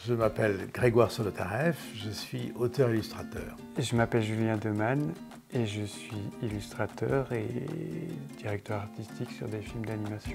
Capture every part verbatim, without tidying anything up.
Je m'appelle Grégoire Solotareff, je suis auteur-illustrateur. Je m'appelle Julien Demanne et je suis illustrateur et directeur artistique sur des films d'animation.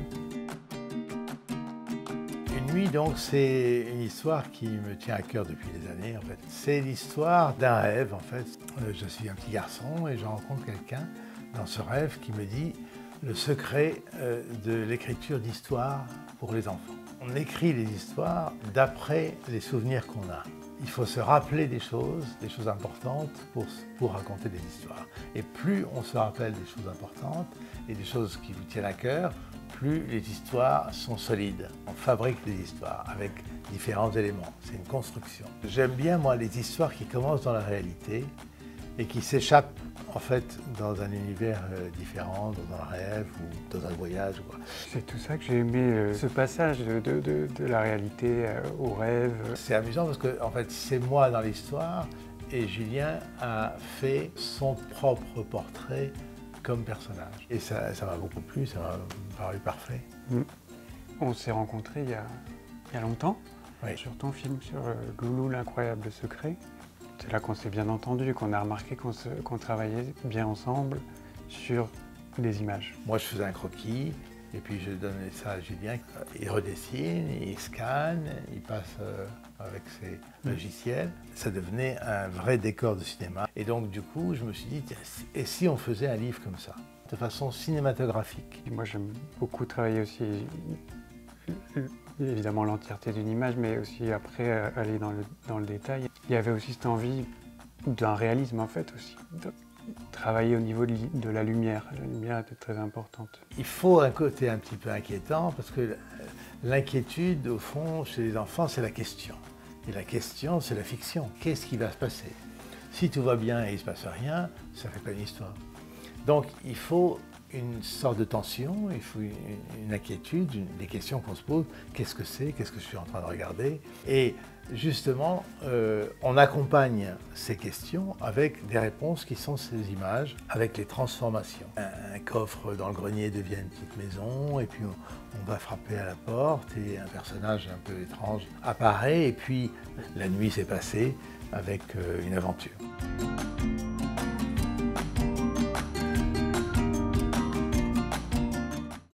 Une nuit, donc, c'est une histoire qui me tient à cœur depuis des années, en fait. C'est l'histoire d'un rêve, en fait. Je suis un petit garçon et je rencontre quelqu'un dans ce rêve qui me dit le secret de l'écriture d'histoires pour les enfants. On écrit les histoires d'après les souvenirs qu'on a. Il faut se rappeler des choses, des choses importantes pour, pour raconter des histoires. Et plus on se rappelle des choses importantes et des choses qui vous tiennent à cœur, plus les histoires sont solides. On fabrique des histoires avec différents éléments. C'est une construction. J'aime bien, moi, les histoires qui commencent dans la réalité et qui s'échappent, en fait, dans un univers euh, différent, dans un rêve ou dans un voyage. C'est tout ça que j'ai aimé, euh, ce passage de, de, de, de la réalité euh, au rêve. C'est amusant parce que, en fait, c'est moi dans l'histoire et Julien a fait son propre portrait comme personnage. Et ça ça m'a beaucoup plu, ça m'a paru parfait. Mmh. On s'est rencontrés il y a, il y a longtemps, oui. Sur ton film sur euh, Loulou, l'incroyable secret. C'est là qu'on s'est bien entendu, qu'on a remarqué qu'on qu'on travaillait bien ensemble sur des images. Moi, je faisais un croquis, et puis je donnais ça à Julien. Il redessine, il scanne, il passe euh, avec ses logiciels. Ça devenait un vrai décor de cinéma. Et donc, du coup, je me suis dit, et si on faisait un livre comme ça, de façon cinématographique? Moi, j'aime beaucoup travailler aussi, évidemment, l'entièreté d'une image, mais aussi après aller dans le, dans le détail. Il y avait aussi cette envie d'un réalisme, en fait, aussi. De travailler au niveau de, de la lumière. La lumière était très importante. Il faut un côté un petit peu inquiétant, parce que l'inquiétude, au fond, chez les enfants, c'est la question. Et la question, c'est la fiction. Qu'est-ce qui va se passer? Si tout va bien et il ne se passe rien, ça ne fait pas une histoire. Donc, il faut une sorte de tension, il faut une, une inquiétude, une, des questions qu'on se pose. Qu'est-ce que c'est? Qu'est-ce que je suis en train de regarder? Et justement, euh, on accompagne ces questions avec des réponses qui sont ces images, avec les transformations. Un, un coffre dans le grenier devient une petite maison, et puis on, on va frapper à la porte, et un personnage un peu étrange apparaît, et puis la nuit s'est passée avec euh, une aventure.